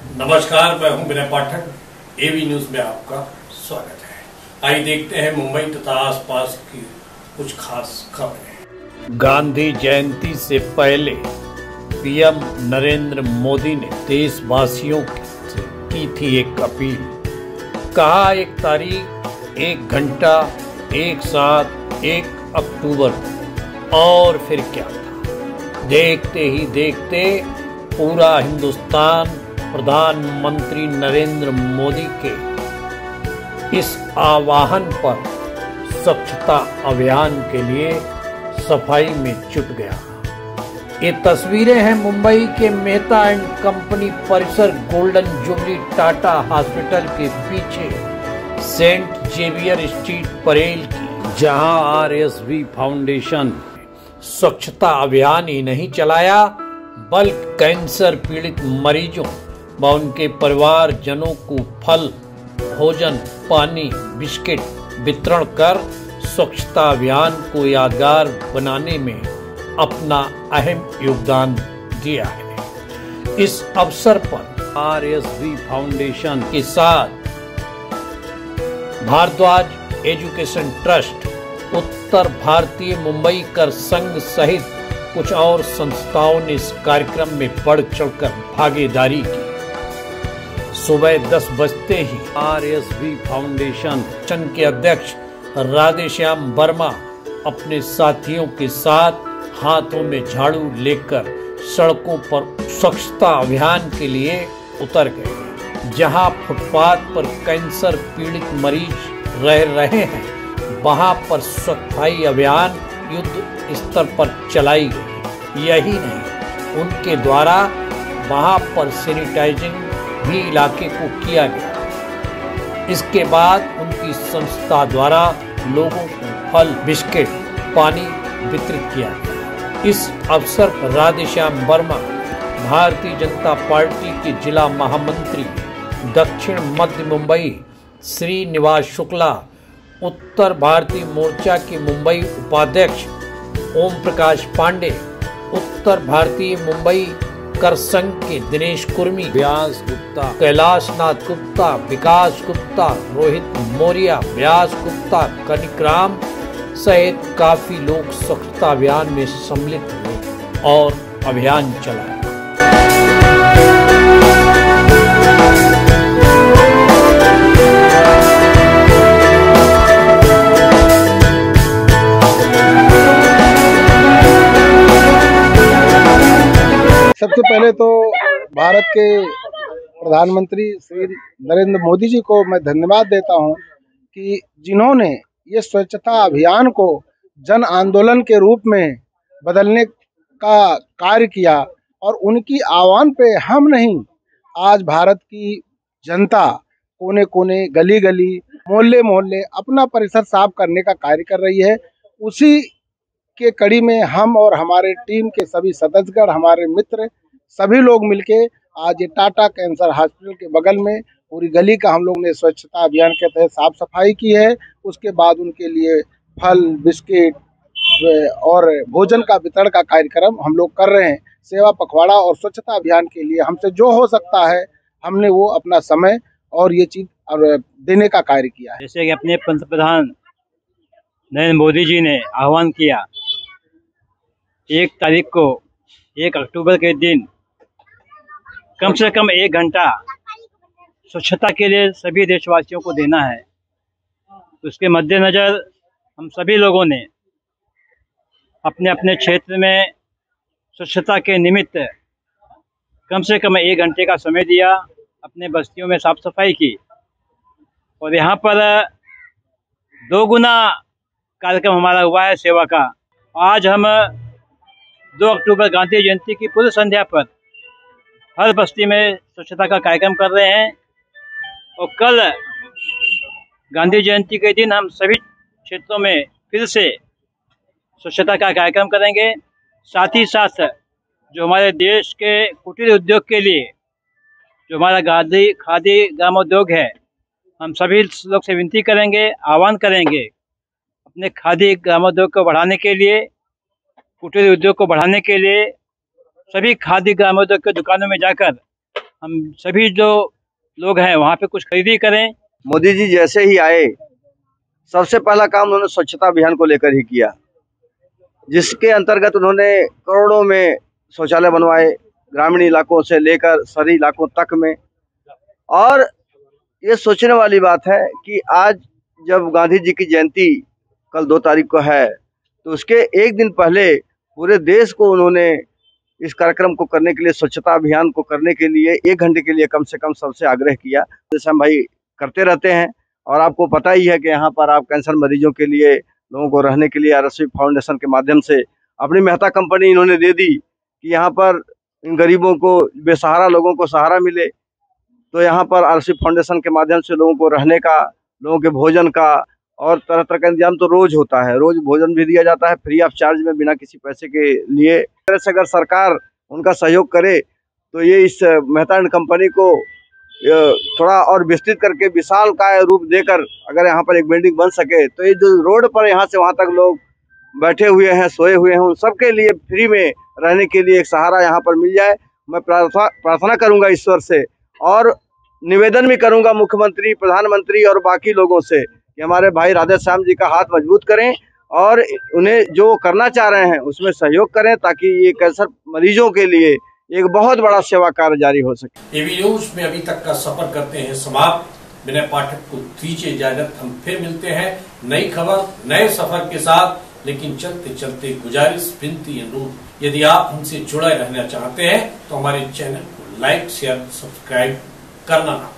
नमस्कार, मैं हूं विनय पाठक। एवी न्यूज में आपका स्वागत है। आइए देखते हैं मुंबई तथा आसपास की कुछ खास खबरें। गांधी जयंती से पहले पीएम नरेंद्र मोदी ने देशवासियों से की थी एक अपील। कहा, एक तारीख, एक घंटा, एक साथ, 1 अक्टूबर, और फिर क्या था। देखते ही देखते पूरा हिंदुस्तान प्रधानमंत्री नरेंद्र मोदी के इस आह्वान पर स्वच्छता अभियान के लिए सफाई में जुट गया। ये तस्वीरें हैं मुंबई के मेहता एंड कंपनी परिसर गोल्डन जुबली टाटा हॉस्पिटल के पीछे सेंट जेवियर स्ट्रीट परेल की, जहां आरएसवी फाउंडेशन स्वच्छता अभियान ही नहीं चलाया बल्कि कैंसर पीड़ित मरीजों व उनके परिवारजनों को फल, भोजन, पानी, बिस्किट वितरण कर स्वच्छता अभियान को यादगार बनाने में अपना अहम योगदान दिया है। इस अवसर पर आरएसवी फाउंडेशन के साथ भारद्वाज एजुकेशन ट्रस्ट, उत्तर भारतीय मुंबई कर संघ सहित कुछ और संस्थाओं ने इस कार्यक्रम में बढ़ चढ़कर भागीदारी की। सुबह 10 बजते ही आरएसवी फाउंडेशन के अध्यक्ष राधेश्याम वर्मा अपने साथियों के साथ हाथों में झाड़ू लेकर सड़कों पर स्वच्छता अभियान के लिए उतर गए। जहां फुटपाथ पर कैंसर पीड़ित मरीज रह रहे हैं, वहां पर सफाई अभियान युद्ध स्तर पर चलाई गई। यही नहीं, उनके द्वारा वहां पर सैनिटाइजिंग भी इलाके को किया गया। इसके बाद उनकी संस्था द्वारा लोगों को फल, बिस्किट, पानी वितरित किया गया। इस अवसर पर राधेश्याम वर्मा, भारतीय जनता पार्टी के जिला महामंत्री दक्षिण मध्य मुंबई श्रीनिवास शुक्ला, उत्तर भारतीय मोर्चा के मुंबई उपाध्यक्ष ओम प्रकाश पांडे, उत्तर भारतीय मुंबई कर संघ के दिनेश कुर्मी, व्यास गुप्ता, कैलाश नाथ गुप्ता, विकास गुप्ता, रोहित मौर्य, व्यास गुप्ता, कनिकराम सहित काफी लोग स्वच्छता अभियान में सम्मिलित हुए और अभियान चलाया। सबसे पहले तो भारत के प्रधानमंत्री श्री नरेंद्र मोदी जी को मैं धन्यवाद देता हूं कि जिन्होंने ये स्वच्छता अभियान को जन आंदोलन के रूप में बदलने का कार्य किया, और उनकी आह्वान पे हम नहीं, आज भारत की जनता कोने कोने, गली गली, मोहल्ले मोहल्ले अपना परिसर साफ करने का कार्य कर रही है। उसी के कड़ी में हम और हमारे टीम के सभी सदस्यगण, हमारे मित्र, सभी लोग मिलके आज ये टाटा कैंसर हॉस्पिटल के बगल में पूरी गली का हम लोग ने स्वच्छता अभियान के तहत साफ सफाई की है। उसके बाद उनके लिए फल, बिस्किट और भोजन का वितरण का कार्यक्रम हम लोग कर रहे हैं। सेवा पखवाड़ा और स्वच्छता अभियान के लिए हमसे जो हो सकता है, हमने वो अपना समय और ये चीज देने का कार्य किया है। जैसे कि अपने पंतप्रधान नरेंद्र मोदी जी ने आह्वान किया, 1 तारीख को, 1 अक्टूबर के दिन कम से कम 1 घंटा स्वच्छता के लिए सभी देशवासियों को देना है। उसके मद्देनज़र हम सभी लोगों ने अपने अपने क्षेत्र में स्वच्छता के निमित्त कम से कम 1 घंटे का समय दिया, अपने बस्तियों में साफ सफाई की। और यहाँ पर 2 गुना कार्यक्रम हमारा हुआ है सेवा का। आज हम 2 अक्टूबर गांधी जयंती की पूर्व संध्या पर हर बस्ती में स्वच्छता का कार्यक्रम कर रहे हैं, और कल गांधी जयंती के दिन हम सभी क्षेत्रों में फिर से स्वच्छता का कार्यक्रम करेंगे। साथ ही साथ जो हमारे देश के कुटीर उद्योग के लिए जो हमारा खादी ग्रामोद्योग है, हम सभी लोग से विनती करेंगे, आह्वान करेंगे अपने खादी ग्रामोद्योग को बढ़ाने के लिए, कुटीर उद्योग को बढ़ाने के लिए सभी खादी ग्रामोद्योग की दुकानों में जाकर हम सभी जो लोग हैं वहाँ पे कुछ खरीदी करें। मोदी जी जैसे ही आए सबसे पहला काम उन्होंने स्वच्छता अभियान को लेकर ही किया, जिसके अंतर्गत उन्होंने करोड़ों में शौचालय बनवाए, ग्रामीण इलाकों से लेकर शहरी इलाकों तक में। और ये सोचने वाली बात है कि आज जब गांधी जी की जयंती कल 2 तारीख को है, तो उसके एक दिन पहले पूरे देश को उन्होंने इस कार्यक्रम को करने के लिए, स्वच्छता अभियान को करने के लिए 1 घंटे के लिए कम से कम सबसे आग्रह किया। जैसे हम भाई करते रहते हैं, और आपको पता ही है कि यहाँ पर आप कैंसर मरीजों के लिए, लोगों को रहने के लिए RSV फाउंडेशन के माध्यम से अपनी मेहता कंपनी इन्होंने दे दी कि यहाँ पर इन गरीबों को, बेसहारा लोगों को सहारा मिले। तो यहाँ पर RSV फाउंडेशन के माध्यम से लोगों को रहने का, लोगों के भोजन का और तरह तरह का इंतजाम तो रोज होता है। रोज भोजन भी दिया जाता है फ्री ऑफ चार्ज में, बिना किसी पैसे के लिए। तरह से अगर सरकार उनका सहयोग करे तो ये इस मेहता एंड कंपनी को थोड़ा और विस्तृत करके विशाल का रूप देकर अगर यहाँ पर एक बिल्डिंग बन सके, तो ये जो रोड पर यहाँ से वहाँ तक लोग बैठे हुए हैं, सोए हुए हैं, उन सबके लिए फ्री में रहने के लिए एक सहारा यहाँ पर मिल जाए। मैं प्रार्थना करूँगा ईश्वर से, और निवेदन भी करूँगा मुख्यमंत्री, प्रधानमंत्री और बाकी लोगों से कि हमारे भाई राधे श्याम जी का हाथ मजबूत करें और उन्हें जो करना चाह रहे हैं उसमें सहयोग करें, ताकि ये कैंसर मरीजों के लिए एक बहुत बड़ा सेवा कार्य जारी हो सके। एबी न्यूज में अभी तक का सफर करते हैं समाप्त। विनय पाठक को दीजिए इजाजत। हम फिर मिलते हैं नई खबर, नए सफर के साथ। लेकिन चलते चलते गुजारिश, विनती, अनुरोध, यदि आप हमसे जुड़े रहना चाहते हैं तो हमारे चैनल को लाइक, शेयर, सब्सक्राइब करना ना